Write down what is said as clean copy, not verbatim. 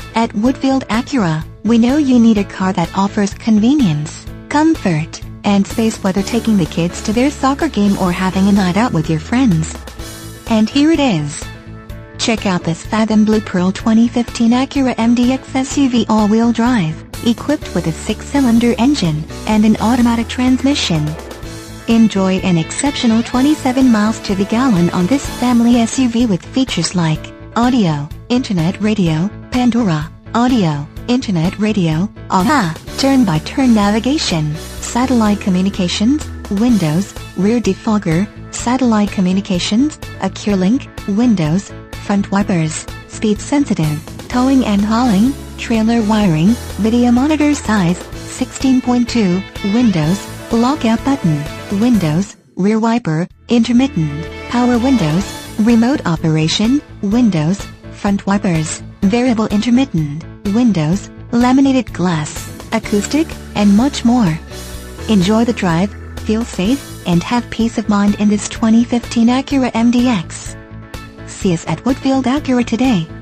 At Woodfield Acura, we know you need a car that offers convenience, comfort, and space, whether taking the kids to their soccer game or having a night out with your friends. And here it is. Check out this Fathom Blue Pearl 2015 Acura MDX SUV all-wheel drive, equipped with a 6-cylinder engine and an automatic transmission. Enjoy an exceptional 27 miles to the gallon on this family SUV with features like audio, internet radio, Pandora, audio, internet radio, AHA, turn-by-turn navigation, satellite communications, windows, rear defogger, satellite communications, AccuLink, windows, front wipers, speed-sensitive, towing and hauling, trailer wiring, video monitor size, 16.2, windows, lockout button, windows, rear wiper, intermittent, power windows, remote operation, windows, front wipers, variable intermittent, windows, laminated glass, acoustic, and much more. Enjoy the drive, feel safe, and have peace of mind in this 2015 Acura MDX. See us at Woodfield Acura today.